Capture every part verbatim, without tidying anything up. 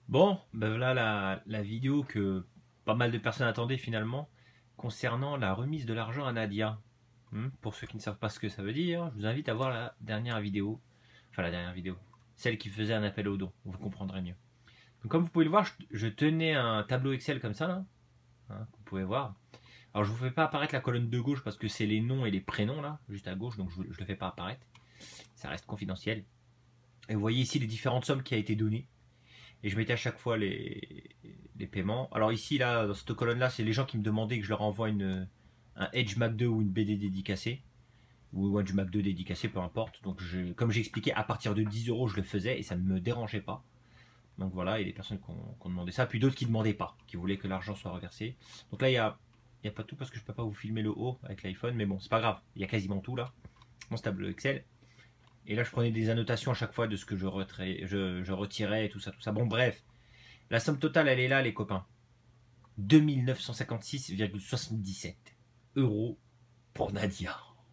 Bon, ben voilà la, la vidéo que pas mal de personnes attendaient finalement concernant la remise de l'argent à Nadia. Hmm, pour ceux qui ne savent pas ce que ça veut dire, je vous invite à voir la dernière vidéo, enfin la dernière vidéo, celle qui faisait un appel au don, vous comprendrez mieux. Donc comme vous pouvez le voir, je, je tenais un tableau Excel comme ça là, hein, vous pouvez voir. Alors je vous fais pas apparaître la colonne de gauche parce que c'est les noms et les prénoms là, juste à gauche, donc je, je le fais pas apparaître. Ça reste confidentiel. Et vous voyez ici les différentes sommes qui a été données. Et je mettais à chaque fois les, les paiements. Alors ici, là, dans cette colonne-là, c'est les gens qui me demandaient que je leur envoie une, un Edge Mac deux ou une B D dédicacée. Ou un Edge Mac deux dédicacé, peu importe. Donc je, comme j'ai expliqué, à partir de dix euros, je le faisais et ça ne me dérangeait pas. Donc voilà, il y a des personnes qui ont, qui ont demandé ça. Puis d'autres qui ne demandaient pas, qui voulaient que l'argent soit reversé. Donc là, il n'y a, il y a pas tout parce que je ne peux pas vous filmer le haut avec l'iPhone. Mais bon, c'est pas grave. Il y a quasiment tout là. Mon tableau Excel. Et là, je prenais des annotations à chaque fois de ce que je, retrais, je, je retirais et tout ça, tout ça. Bon, bref. La somme totale, elle est là, les copains. deux mille neuf cent cinquante-six virgule soixante-dix-sept euros pour Nadia.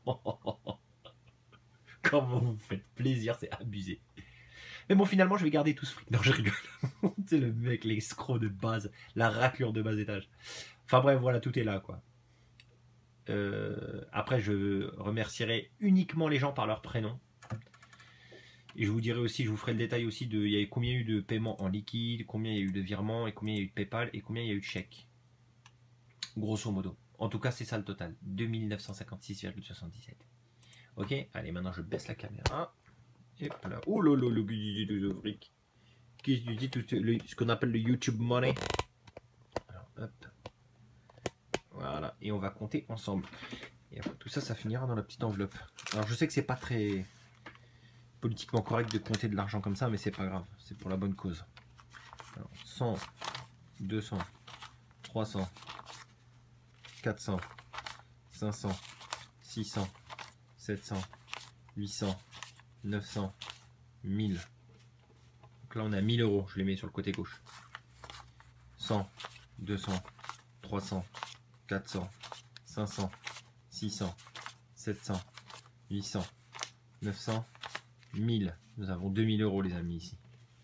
Comment vous faites plaisir, c'est abusé. Mais bon, finalement, je vais garder tout ce fric. Non, je rigole. C'est le mec, l'escroc de base, la raclure de bas étage. Enfin bref, voilà, tout est là, quoi. Euh, après, je remercierai uniquement les gens par leur prénom. Et je vous dirai aussi, je vous ferai le détail aussi de il y a combien il y a eu de paiements en liquide, combien il y a eu de virements, et combien il y a eu de PayPal, et combien il y a eu de chèques. Grosso modo. En tout cas, c'est ça le total. deux mille neuf cent cinquante-six virgule soixante-dix-sept. Ok, allez, maintenant je baisse la caméra. Et voilà. Oh là là, le fric. Ce qu'on appelle le YouTube money. Alors, hop. Voilà, et on va compter ensemble. Et après, tout ça, ça finira dans la petite enveloppe. Alors, je sais que c'est pas très politiquement correct de compter de l'argent comme ça, mais c'est pas grave, c'est pour la bonne cause. Alors, cent, deux cents, trois cents, quatre cents, cinq cents, six cents, sept cents, huit cents, neuf cents, mille. Donc là on a mille euros, je les mets sur le côté gauche. cent, deux cents, trois cents, quatre cents, cinq cents, six cents, sept cents, huit cents, neuf cents, mille. Nous avons deux mille euros, les amis, ici.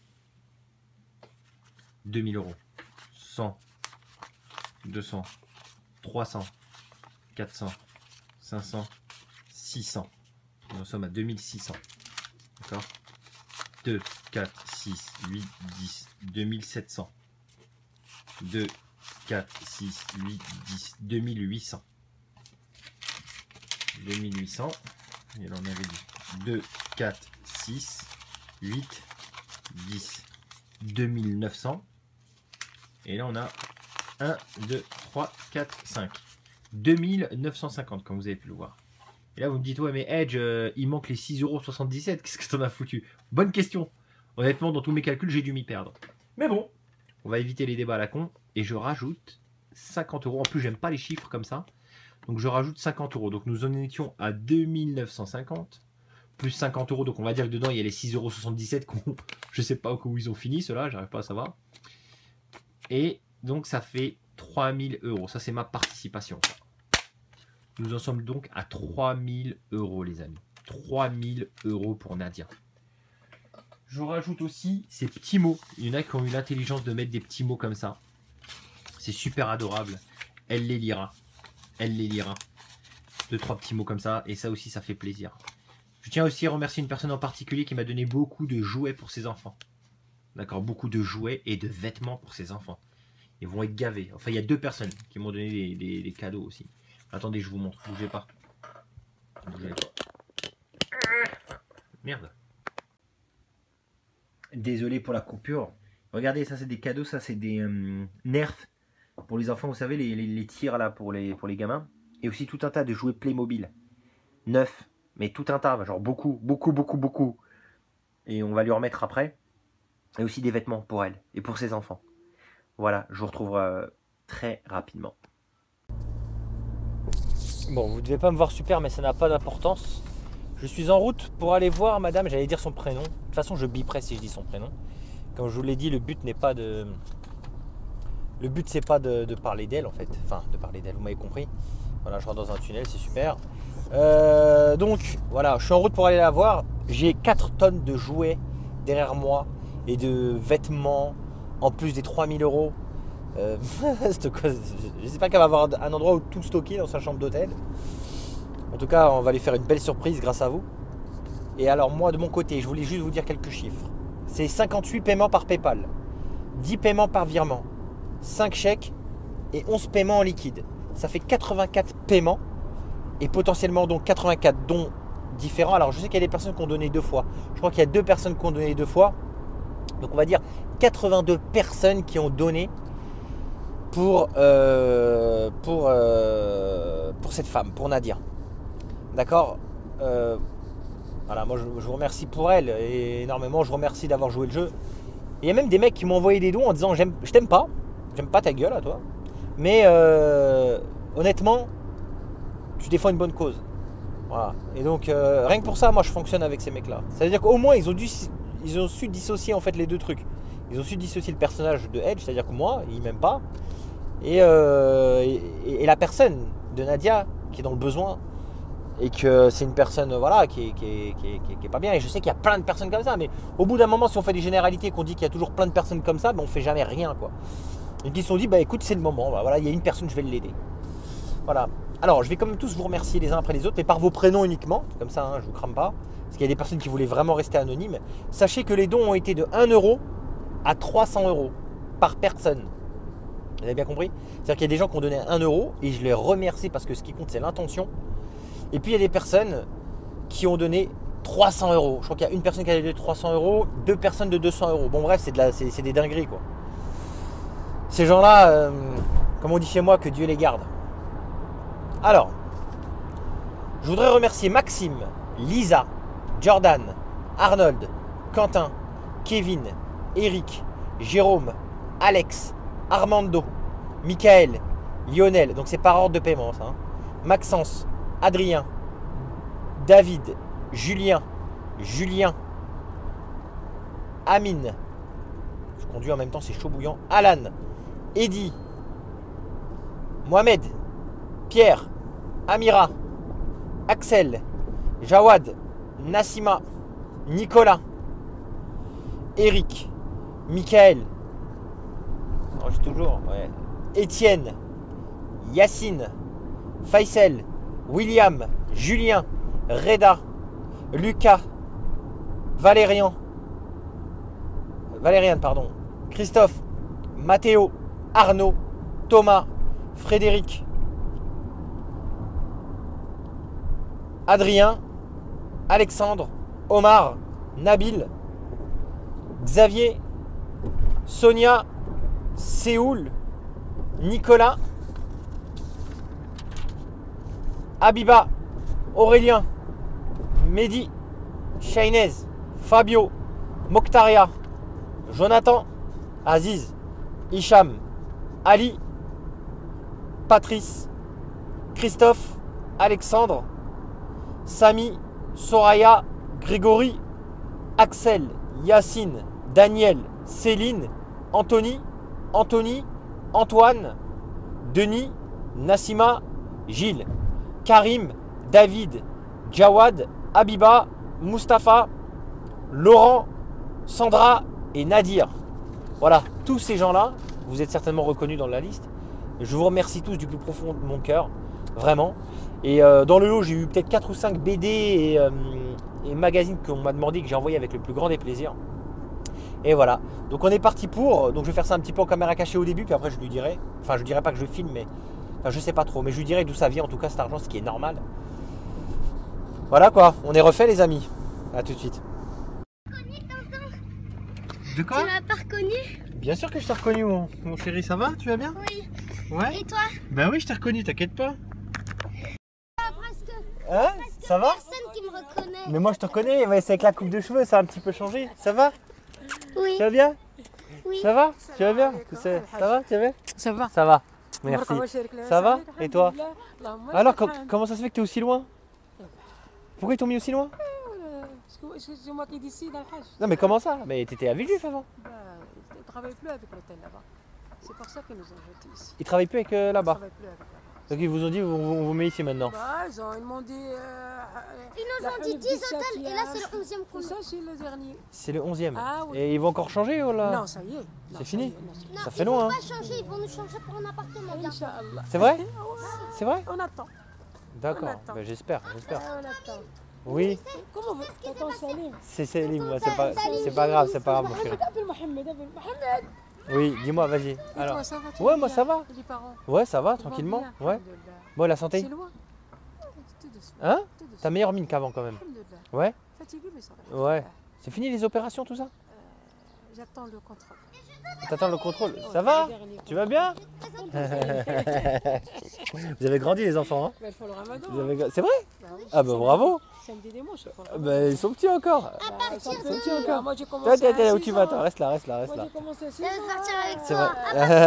deux mille euros. cent, deux cents, trois cents, quatre cents, cinq cents, six cents. Nous sommes à deux mille six cents. D'accord? deux, quatre, six, huit, dix, deux mille sept cents. deux, quatre, six, huit, dix, deux mille huit cents. deux mille huit cents. Et là, on avait dit deux, quatre, six, huit, dix, deux mille neuf cents. Et là, on a un, deux, trois, quatre, cinq. deux mille neuf cent cinquante, comme vous avez pu le voir. Et là, vous me dites, ouais, mais Edge, euh, il manque les six euros soixante-dix-sept. Qu'est-ce que t'en as foutu? Bonne question. Honnêtement, dans tous mes calculs, j'ai dû m'y perdre. Mais bon, on va éviter les débats à la con. Et je rajoute cinquante euros. En plus, j'aime pas les chiffres comme ça. Donc, je rajoute cinquante euros. Donc, nous en étions à deux mille neuf cent cinquante. Plus cinquante euros. Donc, on va dire que dedans, il y a les six euros soixante-dix-sept. Je sais pas où ils ont fini, ceux-là. J'arrive pas à savoir. Et donc, ça fait trois mille euros. Ça, c'est ma participation. Nous en sommes donc à trois mille euros, les amis. trois mille euros pour Nadia. Je rajoute aussi ces petits mots. Il y en a qui ont eu l'intelligence de mettre des petits mots comme ça. C'est super adorable. Elle les lira. Elle les lira. Deux, trois petits mots comme ça. Et ça aussi, ça fait plaisir. Je tiens aussi à remercier une personne en particulier qui m'a donné beaucoup de jouets pour ses enfants. D'accord, beaucoup de jouets et de vêtements pour ses enfants. Ils vont être gavés. Enfin, il y a deux personnes qui m'ont donné des, des, des cadeaux aussi. Attendez, je vous montre. Bougez pas. Bougez pas. Merde. Désolé pour la coupure. Regardez, ça c'est des cadeaux. Ça c'est des euh, nerfs pour les enfants. Vous savez, les, les, les tirs là pour les, pour les gamins. Et aussi tout un tas de jouets Playmobil. Neuf. Mais tout un tas. Genre beaucoup, beaucoup, beaucoup, beaucoup. Et on va lui remettre après. Et aussi des vêtements pour elle. Et pour ses enfants. Voilà, je vous retrouverai euh, très rapidement. Bon, vous ne devez pas me voir super, mais ça n'a pas d'importance. Je suis en route pour aller voir madame, j'allais dire son prénom. De toute façon, je biperai si je dis son prénom. Comme je vous l'ai dit, le but n'est pas de... Le but, c'est pas de, de parler d'elle, en fait. Enfin, de parler d'elle, vous m'avez compris. Voilà, je rentre dans un tunnel, c'est super. Euh, donc, voilà, je suis en route pour aller la voir. J'ai quatre tonnes de jouets derrière moi et de vêtements, en plus des trois mille euros. Euh, J'espère qu'elle va avoir un endroit où tout stocker dans sa chambre d'hôtel. En tout cas, on va lui faire une belle surprise grâce à vous. Et alors moi, de mon côté, je voulais juste vous dire quelques chiffres. C'est cinquante-huit paiements par PayPal, dix paiements par virement, cinq chèques et onze paiements en liquide. Ça fait quatre-vingt-quatre paiements et potentiellement donc quatre-vingt-quatre dons différents. Alors je sais qu'il y a des personnes qui ont donné deux fois. Je crois qu'il y a deux personnes qui ont donné deux fois. Donc on va dire quatre-vingt-deux personnes qui ont donné pour, euh, pour, euh, pour cette femme, pour Nadia. D'accord euh, Voilà, moi je, je vous remercie pour elle et énormément. Je vous remercie d'avoir joué le jeu. Et il y a même des mecs qui m'ont envoyé des dons en disant j'aime, je t'aime pas, j'aime pas ta gueule à toi. Mais euh, honnêtement, tu défends une bonne cause. Voilà. Et donc euh, rien que pour ça, moi je fonctionne avec ces mecs-là. Ça veut dire qu'au moins ils ont dû, ils ont su dissocier en fait les deux trucs. Ils ont su dissocier le personnage de Edge, c'est-à-dire que moi, il m'aime pas, et, euh, et, et la personne de Nadia qui est dans le besoin. Et que c'est une personne voilà, qui n'est qui est, qui est, qui est, qui est pas bien. Et je sais qu'il y a plein de personnes comme ça. Mais au bout d'un moment, si on fait des généralités et qu'on dit qu'il y a toujours plein de personnes comme ça, ben on ne fait jamais rien, quoi. Et qui se sont dit, bah écoute, c'est le moment. Voilà, il y a une personne, je vais l'aider. Voilà. Alors, je vais quand même tous vous remercier les uns après les autres, mais par vos prénoms uniquement. Comme ça, hein, je ne vous crame pas. Parce qu'il y a des personnes qui voulaient vraiment rester anonymes. Sachez que les dons ont été de un euro à trois cents euros par personne. Vous avez bien compris? C'est-à-dire qu'il y a des gens qui ont donné un euro et je les remercie parce que ce qui compte, c'est l'intention. Et puis il y a des personnes qui ont donné trois cents euros. Je crois qu'il y a une personne qui a donné trois cents euros, deux personnes de deux cents euros. Bon bref, c'est, de la, c'est, c'est des dingueries quoi. Ces gens-là, euh, comme on dit chez moi, que Dieu les garde. Alors, je voudrais remercier Maxime, Lisa, Jordan, Arnold, Quentin, Kevin, Eric, Jérôme, Alex, Armando, Michael, Lionel. Donc c'est par ordre de paiement ça. Hein. Maxence, Adrien, David, Julien, Julien, Amine, je conduis en même temps, c'est chaud bouillant, Alan, Eddy, Mohamed, Pierre, Amira, Axel, Jawad, Nassima, Nicolas, Eric, Michael, oh, toujours, ouais. Étienne, Yacine, Faisal, William, Julien, Reda, Lucas, Valérian, Valériane, pardon, Christophe, Mathéo, Arnaud, Thomas, Frédéric, Adrien, Alexandre, Omar, Nabil, Xavier, Sonia, Séoul, Nicolas, Abiba, Aurélien, Mehdi, Shainez, Fabio, Mokhtaria, Jonathan, Aziz, Hicham, Ali, Patrice, Christophe, Alexandre, Samy, Soraya, Grégory, Axel, Yacine, Daniel, Céline, Anthony, Anthony, Antoine, Denis, Nassima, Gilles, Karim, David, Jawad, Abiba, Mustapha, Laurent, Sandra et Nadir. Voilà, tous ces gens-là, vous êtes certainement reconnus dans la liste. Je vous remercie tous du plus profond de mon cœur, vraiment. Et euh, dans le lot, j'ai eu peut-être quatre ou cinq B D et, euh, et magazines qu'on m'a demandé, que j'ai envoyé avec le plus grand des plaisirs. Et voilà, donc on est parti pour, donc je vais faire ça un petit peu en caméra cachée au début, puis après je lui dirai, enfin je dirai pas que je filme, mais, enfin je sais pas trop, mais je lui dirai d'où ça vient en tout cas cet argent, ce qui est normal. Voilà quoi, on est refait les amis, à tout de suite. De quoi? Tu m'as pas reconnu? Bien sûr que je t'ai reconnu mon, mon chéri, ça va? Tu vas bien? Oui. Ouais. Et toi? Ben oui, je t'ai reconnu, t'inquiète pas. Presque, Hein? presque Ça va? personne qui me reconnaît. Mais moi je te reconnais, ouais, c'est avec la coupe de cheveux, ça a un petit peu changé. Ça va? Oui. Tu vas bien? Oui. Ça va? Tu vas bien? C'est- Ça va? Tu vas bien? Ça va. Ça va, merci. Ça va? Et toi? Alors, Alors, com- comment ça se fait que tu es aussi loin? Pourquoi ils t'ont mis aussi loin? C'est moi qui décide, Al-Hajj. Non mais comment ça? Mais t'étais à Villejuif avant. Bah, ils ne travaillent plus avec l'hôtel là-bas. C'est pour ça qu'ils nous ont jetés ici. Ils travaillent plus avec euh, Ils ne là-bas. travaillent plus avec là-bas. Donc ils vous ont dit, on, on vous met ici maintenant. Bah, ils ont demandé. Euh, Ils nous la ont dit Hanif dix Bissa hôtels qui et là a- c'est le onzième qu'on Ça, a. c'est le dernier. C'est le onzième. Ah oui. Et ils vont encore changer ou là? Non, ça y est. Non, C'est ça fini y est, non, c'est- Non, Ça ils fait vont long, hein. pas changer, ils vont nous changer pour un appartement bientôt. Inch'Allah. C'est vrai? Ouais, C'est vrai? On attend. D'accord. attend. Ben, j'espère, j'espère. Ouais, on attend. Oui, Comment vous Tonton Salim. c'est Céline, moi, c'est Tonton pas, Salim, c'est pas grave, c'est pas grave, mon chéri. Mohamed, appelle Mohamed, appelle Mohamed. Oui, dis-moi, vas-y. Et Alors, toi, ça va, tu ouais, vas moi bien ça va. Et les parents Ouais, ça va, ils vont tranquillement. bien, Ouais. alhamdoulilah. Bon, la santé? C'est loin. Tout doucement. Hein? Tout doucement. T'as meilleure mine qu'avant quand même. Alhamdoulilah. Ouais? Fatigué, mais ça va. Ouais. C'est fini les opérations, tout ça? Euh, J'attends le contrôle. T'attends le contrôle. Ouais, Ça va? le dernier Tu vas bien? Vous avez grandi les enfants, hein? Bah, il faut le ramadan. Vous hein. avez... C'est vrai? Bah oui. Ah bah bravo! Samedi dimanche, il faut le Ah ramadan. bah, ils sont petits encore. Bah, ils sont de- petits encore. encore. Moi, j'ai Toi, commencé t'es à t'es où six tu vas, ans. toi? Reste là, reste là, reste Moi, là. j'ai commencé à six Je vais ans. partir avec C'est toi. vrai.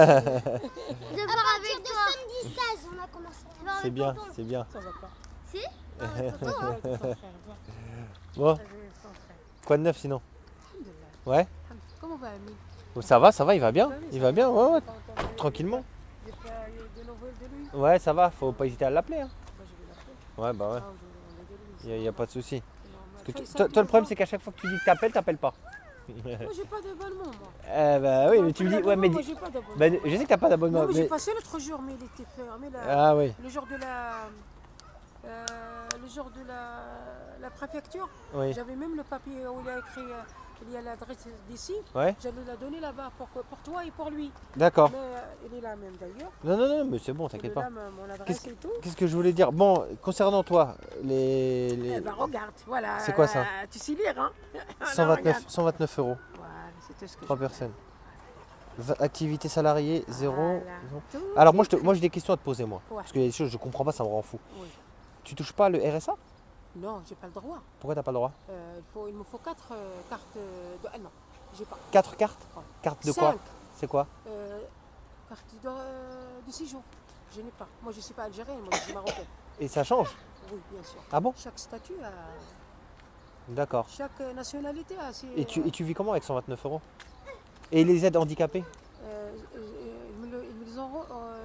Je vais voir avec toi. Samedi seize, on a commencé. Tu vas C'est avec bien, tonton. c'est bien. Ça va pas. Si Ah, ouais, tonton, ouais, ton frère, va. Bon, Avec ton frère. quoi de neuf sinon? Alhamdoulilah. Ouais? Alhamdoulilah. Comment va Amine? Bon, ça va, ça va, il va bien? Ça va, Il ça va bien, ouais, ouais. Pas encore eu- Tranquillement. J'ai pas eu de nouvelles de lui. Ouais, ça va, faut pas hésiter à l'appeler. Hein. Moi, je vais l'appeler. Ouais, bah ouais, Ah, je vais demander de lui. il n'y a, y a pas de souci. C'est Parce que normal. toi, toi, le problème, c'est qu'à chaque fois que tu dis que t'appelles, t'appelles pas. Moi, j'ai pas d'abonnement, moi. Eh bah oui, mais tu me dis, ouais, mais. Moi, dis- j'ai pas d'abonnement. bah, je sais que t'as pas d'abonnement, Non, mais j'ai mais. passé l'autre jour, mais il était fermé. Là. Ah oui, Le jour de la. euh, le jour de la, la préfecture, oui. j'avais même le papier où il a écrit euh, il y a l'adresse d'ici. Ouais, J'allais la donner là-bas pour, que- pour toi et pour lui. d'accord. Mais euh, il est là même d'ailleurs. Non, non, non, mais c'est bon, Il t'inquiète est pas. là, mon mon adresse Qu'est-ce et tout. Qu'est-ce que je voulais dire? Bon, concernant toi, les. les Eh ben, regarde, voilà. C'est quoi ça? Euh, Tu sais lire, hein? Alors, cent vingt-neuf, regarde. cent vingt-neuf euros, Voilà, c'était ce que trois je- personnes. Va- Activité salariée, zéro. Voilà. zéro. Tout Alors, moi, je te- écrit. moi, j'ai des questions à te poser, moi. Ouais. Parce qu'il y a des choses que je comprends pas, ça me rend fou. Oui. Tu touches pas le R S A? Non, j'ai pas le droit. Pourquoi t'as pas le droit? Euh, il, faut, il me faut quatre euh, cartes euh, de. Ah non, j'ai pas. Quatre cartes? Ouais. Carte de quoi? Cinq. C'est quoi? Euh, carte de, euh, de séjour. Je n'ai pas. Moi, je ne suis pas algérienne, moi, je suis marocaine. Et ça change? Oui, bien sûr. Ah bon? Chaque statut a. D'accord. Chaque euh, nationalité a ses. Et tu, et tu vis comment avec cent vingt-neuf euros? Et les aides handicapées? euh, euh, ils, me le- ils me les ont re- euh,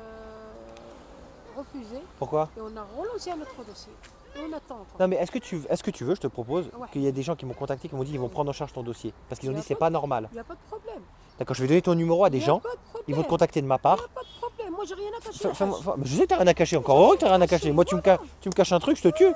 refusés Pourquoi? et on a relancé un autre dossier. Et on attend encore. Non mais est-ce que tu est-ce que tu veux, je te propose, Ouais. qu'il y a des gens qui m'ont contacté qui m'ont dit qu'ils vont prendre en charge ton dossier. Parce qu'ils ont Y a dit c'est pas pas normal. Il n'y a pas de problème. D'accord, je vais donner ton numéro à des Y a gens, pas de problème. ils vont te contacter de ma Il part. n'y a pas de problème. Moi, j'ai rien à cacher. Fais- fais-moi- Haj. fais- mais je sais que t'as rien à cacher, encore heureux que t'as rien à cacher. Moi tu me, ca- tu me caches un truc, je te tue.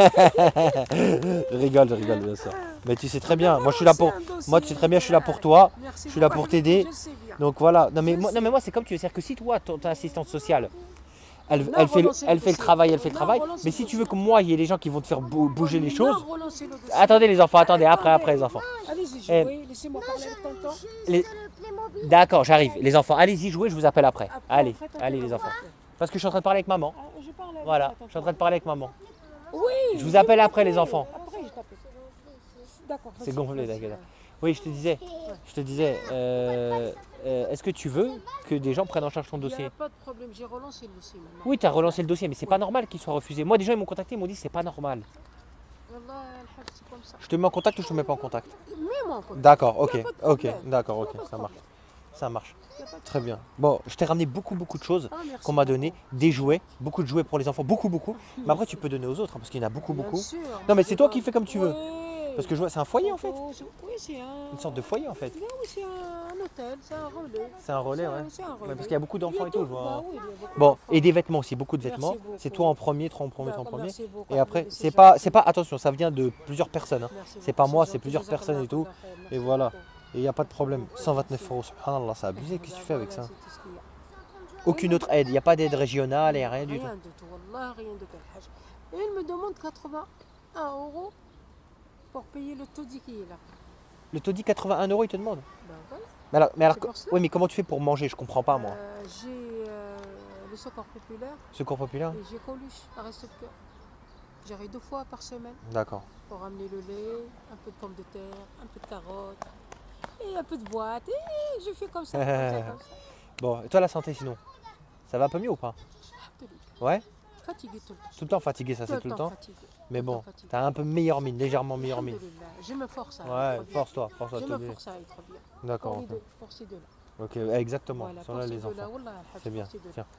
Je rigole, je rigole bien sûr. Mais tu sais très bien, moi je suis là pour. C'est un dossier. Moi tu sais très bien, je suis là pour toi. Merci je suis là beaucoup, pour t'aider. Je le sais bien. Donc voilà. Non mais Je moi, non, sais. mais moi c'est comme tu veux, c'est-à-dire que si toi, ton, ton assistante sociale, elle, Non, elle fait, le, relancer le elle fait le dossier. travail, elle fait le Non, travail. relancer Mais le si tu veux dossier. que moi, il y ait les gens qui vont te faire bou- bouger les Non, choses. relancer le dossier. Attendez les enfants, attendez, après, après les enfants. Allez-y, Eh. jouez. Laissez-moi parler avec tonton. Les- Juste le Playmobil. D'accord, j'arrive. Les enfants, allez-y jouer, je vous appelle après. Après, Allez, après, tonton, allez les va enfants. voir. Parce que je suis en train de parler avec maman. Ah, je parle avec Voilà, tonton. je suis en train de parler avec maman. Oui. Je vous appelle vais après, les t'appeler. enfants. Après, je t'appelle. D'accord. C'est vas-y, gonflé, vas-y. t'inquiète. Oui, je te disais, je te disais, euh, euh, est-ce que tu veux que des gens prennent en charge ton Il n'y dossier? a pas de problème. J'ai relancé le dossier maintenant. Oui, tu as relancé le dossier, mais c'est pas normal qu'il soit refusé. Moi, des gens ils m'ont contacté, ils m'ont dit c'est pas normal. Wallah, al-hajj, c'est comme ça. Je te mets en contact ou je te mets pas en contact? Mets-moi en contact. D'accord, Y a ok, pas de ok, problème. d'accord, Y a ok, pas de ça marche, problème. ça marche. Y a pas de Très bien. Bon, je t'ai ramené beaucoup, beaucoup de choses Ah, merci qu'on m'a donné, beaucoup. des jouets, beaucoup de jouets pour les enfants, beaucoup, beaucoup. Mais après, tu peux donner aux autres hein, parce qu'il y en a beaucoup, Bien beaucoup. sûr. Non, mais c'est toi Je qui fais comme tu veux. Ouais. Parce que je vois, c'est un foyer en fait, Oui, c'est un. une sorte de foyer en fait. Non, oui, c'est un hôtel, c'est un relais. C'est un relais, ouais. C'est un relais. Ouais, parce qu'il y a beaucoup d'enfants et tout, je vois. Bah oui, il y a beaucoup Bon, d'enfants. et des vêtements aussi, beaucoup de Merci vêtements. beaucoup. C'est toi en premier, toi en premier, Bah, toi en premier. merci beaucoup. Et après, C'est c'est pas, gentil. c'est pas, attention, ça vient de plusieurs personnes. hein. Merci c'est beaucoup, pas moi, gentil, c'est plusieurs jazakallah personnes et tout. khair, merci Et voilà. beaucoup. Et il n'y a pas de problème. cent vingt-neuf euros, subhanallah, c'est abusé. Qu'est-ce que tu fais avec Voilà, ça? c'est tout ce qu'il y a. Aucune autre aide, il n'y a pas d'aide régionale et rien du tout. Rien du tout, wallah, rien de tout. Haj. Et il me demande quatre-vingt-un euros pour payer le taudis qui est là. Le taudis quatre-vingt-un euros, il te demande. Ben voilà. Mais alors, mais alors, C'est pour ça. oui, mais comment tu fais pour manger? Je comprends pas moi. Euh, j'ai euh, le secours populaire Secours populaire? et j'ai Coluche à Resto de Cœur. J'irai deux fois par semaine D'accord. pour ramener le lait, un peu de pommes de terre, un peu de carottes et un peu de boîte. Et je fais comme ça, comme ça, comme ça. Bon, et toi la santé sinon? Ça va un peu mieux ou pas? Alhamdoulilah. Ouais? Fatigué tout le temps. Tout le temps fatigué, ça c'est tout le temps. fatigué. Mais Tout le bon, temps fatigué. t'as un peu meilleure mine, légèrement meilleure mine. Alhamdoulilah. Je me force à Ouais, être bien. force-toi, force-toi. Je t'es me obligé. force à être bien. D'accord. Pour, les ok. deux, pour ces deux-là. Ok, exactement. Voilà, Sont pour là ces les deux-là, enfants. wallah, alhamdoulilah, C'est bien. pour ces deux-là. Tiens.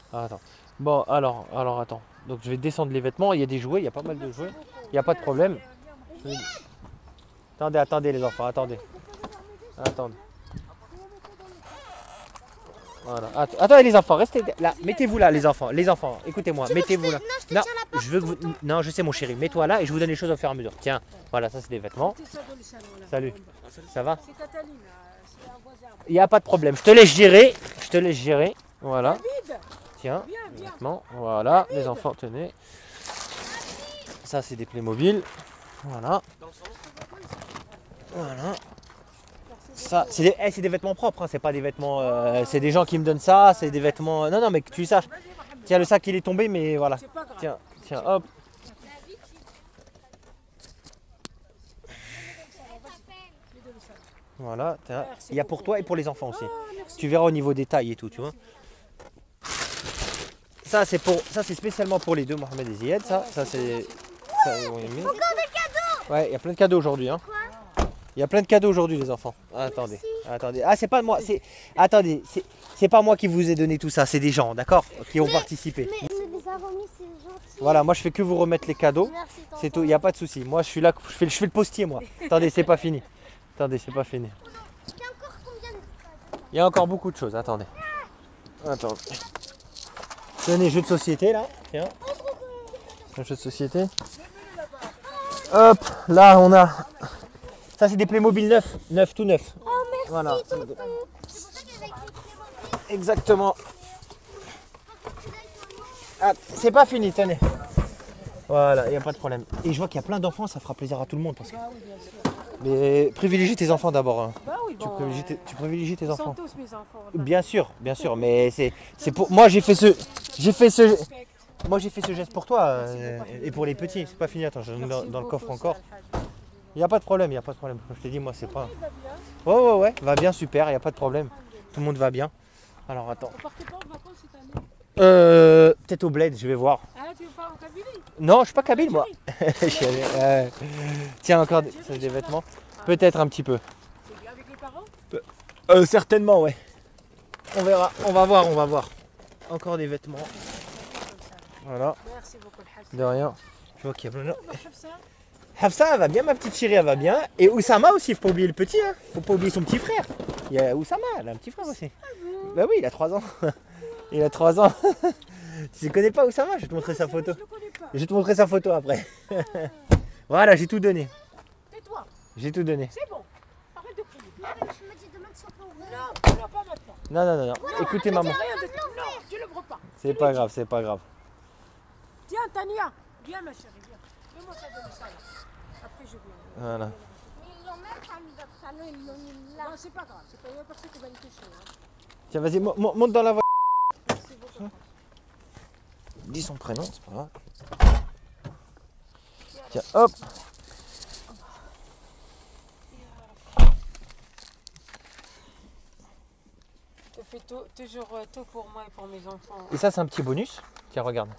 Ah, attends. Bon, alors, alors attends. Donc je vais descendre les vêtements. Il y a des jouets, il y a pas mal de jouets. Il n'y a pas de problème. Je vais- Attendez, attendez les enfants, attendez. Attendez. Voilà. Att- Attendez les enfants, restez là. Mettez-vous là les enfants. Les enfants, écoutez-moi, mettez-vous là. Non, je te Non, tiens la porte. je veux que vous... Non, je sais mon chéri, mets-toi là et je vous donne les choses au fur et à mesure. Tiens, voilà, ça c'est des vêtements. C'est ça dans le salon, là. Salut. Ça va? C'est Cataline, euh, c'est un voisin. Il n'y a pas de problème. Je te laisse gérer. Je te laisse gérer. Voilà. David, Tiens, viens, les viens. vêtements. Voilà, les enfants, tenez. Ça c'est des Playmobil. Voilà. Voilà. Ça, c'est des, eh, c'est des vêtements propres, hein, c'est pas des vêtements. euh, c'est des gens qui me donnent ça, c'est des vêtements. Non, non, mais que tu le saches. Tiens, le sac il est tombé, mais voilà. C'est pas grave. Tiens, tiens, hop. Voilà, tiens. Il y a pour toi et pour les enfants aussi. Tu verras au niveau des tailles et tout, tu vois. Ça c'est pour, ça c'est spécialement pour les deux, Mohamed et Zied. Ça, ça c'est. ça, ils vont aimer. Ouais, il y a plein de cadeaux aujourd'hui, hein. Il y a plein de cadeaux aujourd'hui, les enfants. Ah, attendez, attendez. Ah, c'est pas moi. C'est, attendez, c'est, c'est pas moi qui vous ai donné tout ça. C'est des gens, d'accord, qui ont participé. Mais on les a remis, c'est gentil. Voilà, moi je fais que vous remettre les cadeaux. Merci, tonton. C'est tout. Il n'y a pas de souci. Moi je suis là, je fais, je fais le postier, moi. Attendez, c'est pas fini. Attendez, c'est pas fini. Il y a encore combien de cadeaux? Il y a encore beaucoup de choses. Attendez. Attendez. Tenez, jeu de société là. Tiens. Un jeu de société. Hop, là on a. Ça c'est des Playmobil neufs, neuf tout neuf. Oh, merci, Voilà. tonton. C'est pour ça qu'il y avait écrit Playmobil. Exactement. Ah, c'est pas fini, tenez. Voilà, il n'y a pas de problème. Et je vois qu'il y a plein d'enfants, ça fera plaisir à tout le monde. Parce que... Mais privilégie tes enfants d'abord. Hein. Bah oui, Tu, bon, privilégies tes, tu privilégies tes ils sont enfants. tous mes enfants. Bien sûr, bien sûr, mais c'est c'est pour moi j'ai fait ce j'ai fait ce moi j'ai fait ce geste pour toi euh, et pour les petits. C'est pas fini. Attends, je dans, dans le coffre encore. Il y a pas de problème, il y a pas de problème. Je t'ai dit moi c'est pas. Ouais ouais ouais, va bien super, il y a pas de problème. Tout le monde va bien. Alors attends. Vous partez pas en vacances cette année? Euh, peut-être au bled, je vais voir. Ah, tu veux pas en Kabylie? Non, je suis pas kabyle moi. Je suis allé- euh, Tiens encore des, c'est des vêtements. Peut-être un petit peu. C'est bien avec les parents? Euh, certainement ouais. On verra, on va voir, on va voir. Encore des vêtements. Voilà, Merci beaucoup, le Hafsa. de rien. Je vois qu'il y a plein de... Le Hafsa, Hafsa elle va bien, ma petite chérie elle va bien. Et Oussama aussi, faut pas oublier le petit, hein. Faut pas oublier son petit frère. Il y a Oussama, elle a un petit frère aussi. Bah oui, il a trois ans. Il a trois ans. Tu ne connais pas Oussama? Je vais te montrer sa photo. je le connais pas. Je vais te montrer sa photo après. Voilà, j'ai tout donné. Tais-toi, J'ai tout donné. c'est bon. Arrête de crier. Je me dis demain que ça peut ouvrir. Non, non, pas maintenant. Non, non, non, non. Écoutez maman. Rien de tout. Non, tu l'ouvres pas. C'est pas grave, c'est pas grave. Tiens, Tania, viens ma chérie, viens. Fais-moi ça de ça là. Après je viens. Voilà. Mais ils l'ont même pas mis dans le salon, ils l'ont mis là. Non, c'est pas grave, c'est pas une personne qui va les toucher. Hein. Tiens, vas-y, mo- mo- monte dans la voiture. Merci beaucoup. Dis son prénom, c'est pas grave. Tiens, hop. Tu fais tout, toujours euh, tout pour moi et pour mes enfants. Et ça, c'est un petit bonus. Tiens, regarde.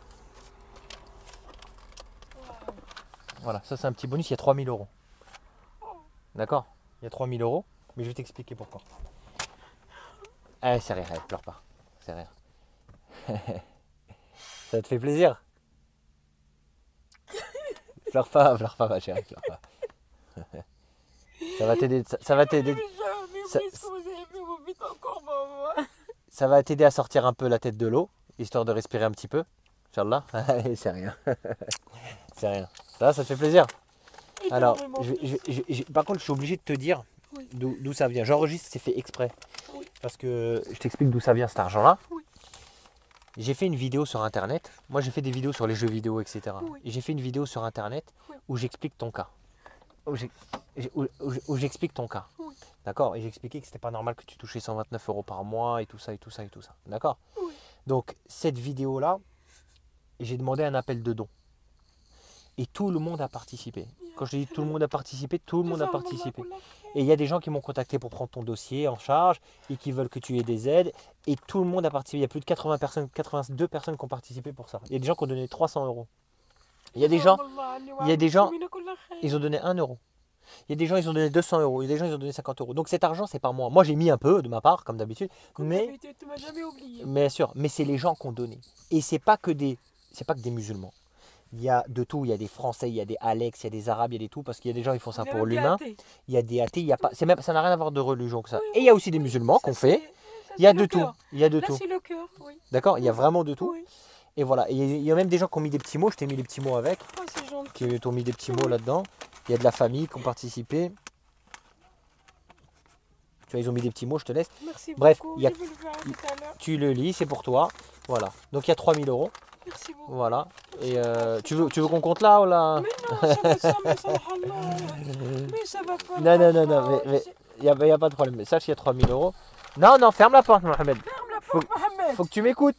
Voilà, ça, c'est un petit bonus. Il y a trois mille euros. D'accord? Il y a trois mille euros. Mais je vais t'expliquer pourquoi. Eh, c'est rien, pleure pas. C'est rien. Ça te fait plaisir? Pleure pas, pleure pas, ma chérie, pleure pas. Ça va t'aider. Ça, ça va t'aider. Ça- Ça va t'aider à sortir un peu la tête de l'eau, histoire de respirer un petit peu. Inch'Allah. Allez, c'est rien. C'est rien. Ça, ça te fait plaisir? Alors, je, vais- je- je- je- par contre, je suis obligé de te dire Oui. d'où d'où ça vient. J'enregistre, c'est fait exprès. Oui. Parce que je t'explique d'où ça vient cet argent-là. Oui. J'ai fait une vidéo sur internet. Moi, j'ai fait des vidéos sur les jeux vidéo, et cetera. Oui. Et j'ai fait une vidéo sur internet Oui. où j'explique ton cas. Où j'ai- j'ai- où- où- où j'explique ton cas. Oui. D'accord? Et j'expliquais que c'était pas normal que tu touchais cent vingt-neuf euros par mois et tout ça, et tout ça, et tout ça. D'accord? Oui. Donc, cette vidéo-là, j'ai demandé un appel de dons. Et tout le monde a participé. Quand je dis tout le monde a participé, tout le monde a participé. Et il y a des gens qui m'ont contacté pour prendre ton dossier en charge et qui veulent que tu aies des aides. Et tout le monde a participé. Il y a plus de quatre-vingts personnes, quatre-vingt-deux personnes qui ont participé pour ça. Il y a des gens qui ont donné trois cents euros. Il y a des gens, il y a des gens, ils ont donné un euro. Il y a des gens, ils ont donné deux cents euros. Il y a des gens, ils ont donné cinquante euros. Donc cet argent, c'est pas moi. Moi, j'ai mis un peu de ma part, comme d'habitude. Comme Mais, d'habitude, tu m'as jamais oublié. bien sûr, mais c'est les gens qui ont donné. Et c'est pas que des, c'est pas que des musulmans. Il y a de tout. Il y a des Français, il y a des Alex, il y a des Arabes, il y a des tout. Parce qu'il y a des gens, ils font ça On est pour même des l'humain. athées. Il y a des athées. Il y a pas, c'est même, ça n'a rien à voir de religion que ça. Oui, Et il y a aussi des musulmans Ça, qu'on fait. c'est- ça, Il y a c'est de le tout. cœur. Il y a de Là, tout. c'est le cœur, oui. D'accord. Il y a vraiment de tout. Oui. Et voilà. Et il y a même des gens qui ont mis des petits mots. Je t'ai mis les petits mots avec. Oh, c'est gentil. Qui t'ont mis des petits mots là-dedans. Il y a de la famille qui ont participé. Tu vois, ils ont mis des petits mots, je te laisse. Merci Bref, beaucoup. il y a- Je vais le faire tout à l'heure. Tu le lis, c'est pour toi. Voilà. Donc il y a trois mille euros. Merci beaucoup. Voilà. Et euh, tu veux, tu veux qu'on compte là ou là? Mais non, ça va, ça, mais ça va, Allah. Mais ça va pas. Non, non, non, non. Mais, mais il n'y a, il y a pas de problème. Mais sache qu'il y a trois mille euros. Non, non, ferme la porte, Mohamed. Ferme la Faut, porte, Mohamed. faut que tu m'écoutes.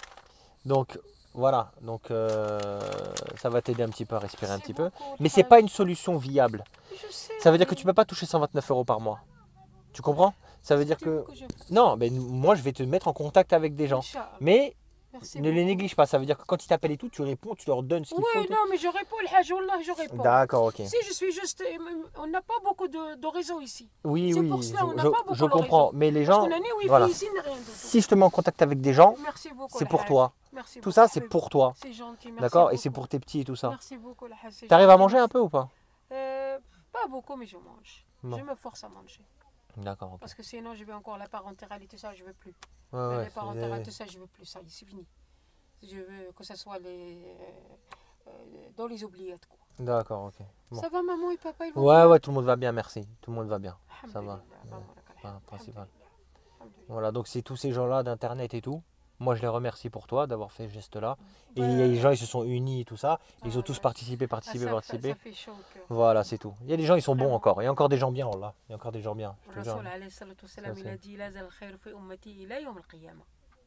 Donc voilà. Donc euh, ça va t'aider un petit peu à respirer un Merci petit peu. beaucoup, Mais c'est Alhaj. pas une solution viable. Je sais, Ça veut dire que mais tu peux pas toucher cent vingt-neuf euros par mois. Tu comprends? Ça veut dire tu que veux je- non, mais moi je vais te mettre en contact avec des gens. Inch'Allah. Mais Merci ne les beaucoup. néglige pas. Ça veut dire que quand ils t'appellent et tout, tu réponds, tu leur donnes ce qu'il faut. Oui, tout. non, mais je réponds, le Hajj, Wallah, je réponds. D'accord, ok. Si je suis juste. On n'a pas beaucoup de, de réseaux ici. Oui, C'est oui, pour cela, on je, n'a je- pas beaucoup je le comprends. réseau. Mais les Parce gens, qu'on a ni wifi voilà. ici, ni rien du tout. Si je te mets en contact avec des gens, Merci beaucoup. c'est le pour Hajj. toi. Merci Tout beaucoup. ça, c'est pour toi. C'est gentil, merci. D'accord? Et c'est beaucoup. pour tes petits et tout ça. Merci beaucoup, le Hajj, c'est T'arrives à gentil. manger un peu ou pas? Euh, Pas beaucoup, mais je mange. Bon. Je me force à manger. D'accord, ok. Parce que sinon, je vais encore la parentérale et tout ça, je veux plus. Ouais, Mais ouais, les parentérales, tout c'est- ça, je veux plus. Ça y est, c'est fini. Je veux que ce soit les, euh, euh, dans les oubliettes. Quoi. D'accord, ok. Bon. Ça va, maman et papa, ils vont Ouais, bien? ouais, tout le monde va bien, merci. Tout le monde va bien. Ça va. Alhamdulillah, maman, Ouais, lak pas alhamd. principal. Alhamdulillah. Alhamdulillah. Voilà, donc c'est tous ces gens-là d'internet et tout. Moi, je les remercie pour toi d'avoir fait ce geste-là. Et Ouais. les gens, ils se sont unis et tout ça. Ils ont Ah, tous ouais. participé, Ah, participé, ça, fait, participé. ça fait chaud au cœur. Voilà, c'est tout. Il y a des gens, ils sont bons Vraiment. encore. Il y a encore des gens bien, là. Il y a encore des gens bien. Je te jure. الرسول عليه الصلاة والسلام Ça, il a dit لا زال الخير في أمتي إلى يوم القيامة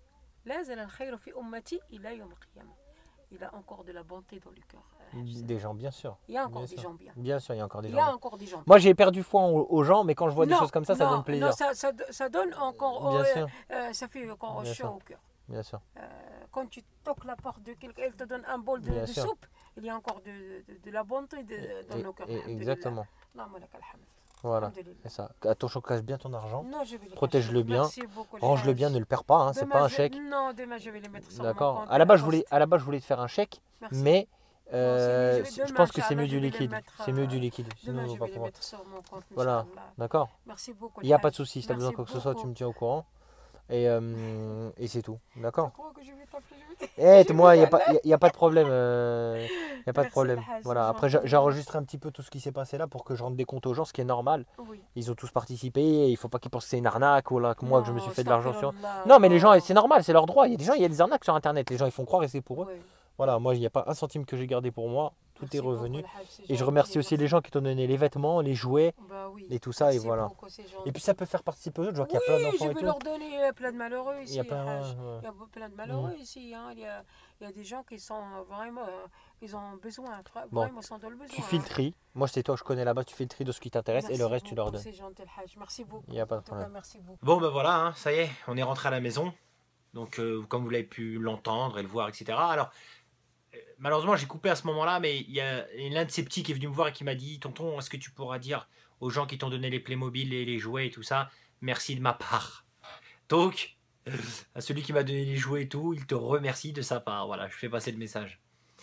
لا زال الخير في أمتي إلى يوم القيامة. Il a encore de la bonté dans le cœur. euh, je sais. Des gens, bien sûr. Il y a encore Bien des sûr. gens bien. Bien sûr, il y a encore des Il gens y a bien. encore des gens bien. Moi, j'ai perdu foi en- aux gens, mais quand je vois des Non, choses comme ça, ça non, donne plaisir. Non, ça, ça, ça donne encore. Bien euh, sûr, euh, ça fait encore Bien chaud sûr. au cœur. bien sûr. Euh, quand tu toques la porte de quelqu'un, elle te donne un bol de, Bien de sûr. soupe, il y a encore de, de, de la bonté de, dans Et- nos cœurs. et- Alhamdulillah. exactement. Allahumma lak alhamd. Voilà, Alhamdulillah. c'est ça. Attention, cache bien ton argent. Non, je vais les Protège-le cacher. bien. Merci beaucoup, les Range-le Hajj. bien, ne le perds pas. Hein, c'est Demain, pas un je- chèque. Non, demain je vais les mettre sur mon D'accord. compte. À la base, je poste. voulais, à la base, je voulais te faire un chèque, Merci. mais Non, euh, c'est mieux. je Demain, pense que c'est Inch'Allah, mieux je du vais les liquide. mettre, C'est mieux euh, du liquide. Sinon, Demain, on je va vais les pouvoir. mettre sur mon compte. Voilà. Inch'Allah. D'accord. Merci beaucoup. Il n'y a les pas de Hajj. souci. Si tu as Merci besoin de quoi que ce soit, tu beaucoup. me tiens au courant. Et, euh, et c'est tout. Je D'accord. crois que je vais t'appeler, je vais Eh, Je moi, il n'y a, vais pas- y a- y a pas de problème. Il n'y a pas de Merci, problème. Alhaj, c'est Voilà. Après, gentil. j'ai j'ai enregistré un petit peu tout ce qui s'est passé là pour que je rende des comptes aux gens, ce qui est normal. Oui. Ils ont tous participé. Et il ne faut pas qu'ils pensent que c'est une arnaque ou là, que moi, que je me Non, suis fait de l'argent sur. astaghfirullah, Non, mais les gens, non. c'est normal, c'est leur droit. Il y a des gens, il y a des arnaques sur Internet. Les gens, ils font croire et c'est pour eux. Oui. Voilà, moi, il n'y a pas un centime que j'ai gardé pour moi. Tout Merci est beaucoup, revenu. le Hajj, c'est Et je gentil, remercie aussi les merci. gens qui t'ont donné les vêtements, les jouets Bah oui. et tout ça. Et Merci voilà. beaucoup, c'est Et gentil. puis ça peut faire participer aux autres. Je vois qu'il y a plein Oui, d'enfants je et vais tout. leur donner euh, plein de malheureux Il ici. y a plein. Hajj. ouais. Il y a plein de malheureux ici. Hein. Il, y a, il y a des gens qui sont vraiment. euh, ils ont besoin. vra- Bon. Vraiment, ils sont dans le besoin. Tu fais le hein. tri. Moi, c'est toi, je connais là-bas. Tu fais le tri de ce qui t'intéresse et Merci le reste, tu leur beaucoup, donnes. C'est gentil, le Hajj. Merci beaucoup. Il n'y a pas de En tout cas, problème. merci beaucoup. Bon ben voilà, hein, ça y est, on est rentré à la maison. Donc euh, comme vous l'avez pu l'entendre et le voir, et cetera. Alors euh, malheureusement j'ai coupé à ce moment-là, mais il y a l'un de ces petits qui est venu me voir et qui m'a dit: tonton, est-ce que tu pourras dire aux gens qui t'ont donné les Playmobil et les jouets et tout ça, merci de ma part. Donc à celui qui m'a donné les jouets et tout, il te remercie de sa part. Voilà, je fais passer le message.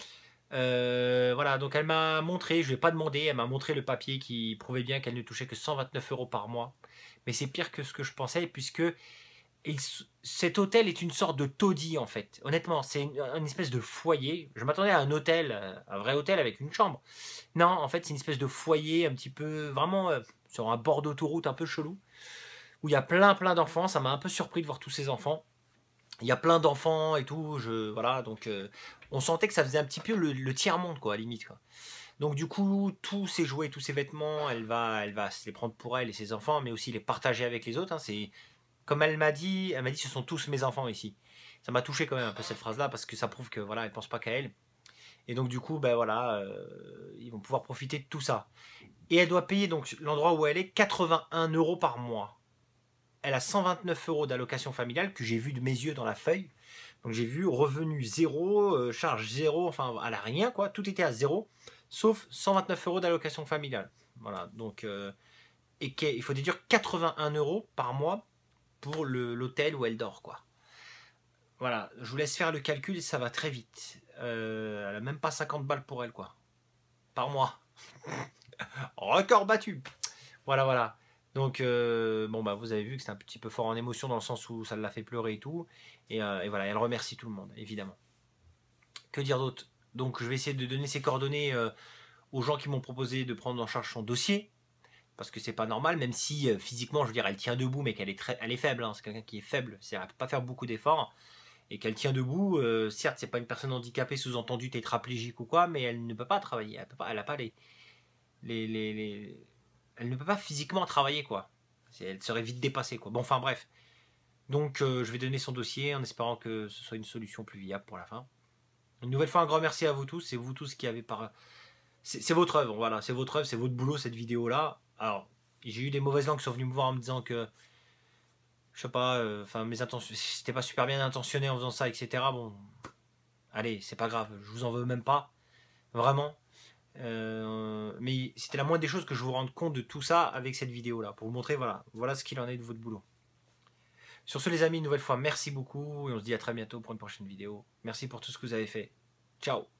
Euh, voilà, donc elle m'a montré, je ne lui ai pas demandé, elle m'a montré le papier qui prouvait bien qu'elle ne touchait que cent vingt-neuf euros par mois. Mais c'est pire que ce que je pensais, puisque il- cet hôtel est une sorte de taudis en fait. Honnêtement, c'est une, une espèce de foyer. Je m'attendais à un hôtel, euh, un vrai hôtel avec une chambre. Non, en fait, c'est une espèce de foyer un petit peu, vraiment euh, sur un bord d'autoroute un peu chelou, où il y a plein plein d'enfants. Ça m'a un peu surpris de voir tous ces enfants. Il y a plein d'enfants et tout, je, voilà, donc euh, on sentait que ça faisait un petit peu le, le tiers-monde, quoi, à la limite, quoi. Donc du coup, tous ces jouets, tous ces vêtements, elle va, elle va se les prendre pour elle et ses enfants, mais aussi les partager avec les autres, hein. C'est, comme elle m'a dit, elle m'a dit, ce sont tous mes enfants ici. Ça m'a touché quand même un peu cette phrase-là, parce que ça prouve que voilà, elle pense pas qu'à elle. Et donc du coup, ben voilà, euh, ils vont pouvoir profiter de tout ça. Et elle doit payer donc l'endroit où elle est quatre-vingt-un euros par mois. Elle a cent vingt-neuf euros d'allocation familiale que j'ai vu de mes yeux dans la feuille. Donc j'ai vu revenu zéro, euh, charge zéro, enfin elle a rien quoi, tout était à zéro, sauf cent vingt-neuf euros d'allocation familiale. Voilà, donc euh, et il faut déduire quatre-vingt-un euros par mois pour l'hôtel où elle dort, quoi. Voilà, je vous laisse faire le calcul et ça va très vite. Euh, elle a même pas cinquante balles pour elle, quoi. Par mois. Record battu. Voilà, voilà. Donc, euh, bon, bah, vous avez vu que c'est un petit peu fort en émotion dans le sens où ça l'a fait pleurer et tout. Et, euh, et voilà, elle remercie tout le monde, évidemment. Que dire d'autre? Donc, je vais essayer de donner ses coordonnées euh, aux gens qui m'ont proposé de prendre en charge son dossier. Parce que c'est pas normal, même si euh, physiquement, je veux dire, elle tient debout, mais qu'elle est, très, elle est faible. Hein, c'est quelqu'un qui est faible, c'est-à-dire elle peut pas faire beaucoup d'efforts. Et qu'elle tient debout, euh, certes, c'est pas une personne handicapée, sous-entendu tétraplégique ou quoi, mais elle ne peut pas travailler. Elle peut pas, elle a pas les, les, les, les... Elle ne peut pas physiquement travailler, quoi. Elle serait vite dépassée, quoi. Bon, enfin, bref. Donc, euh, je vais donner son dossier en espérant que ce soit une solution plus viable pour la fin. Une nouvelle fois, un grand merci à vous tous. C'est vous tous qui avez par... C'est votre œuvre, voilà. C'est votre œuvre, c'est votre boulot, cette vidéo-là. Alors, j'ai eu des mauvaises langues qui sont venues me voir en me disant que... Je sais pas, enfin, euh, mes intentions... C'était pas super bien intentionné en faisant ça, et cetera. Bon, allez, c'est pas grave. Je vous en veux même pas. Vraiment. Euh, mais c'était la moindre des choses que je vous rende compte de tout ça avec cette vidéo là pour vous montrer voilà, voilà ce qu'il en est de votre boulot. Sur ce les amis, une nouvelle fois merci beaucoup et on se dit à très bientôt pour une prochaine vidéo. Merci pour tout ce que vous avez fait. Ciao.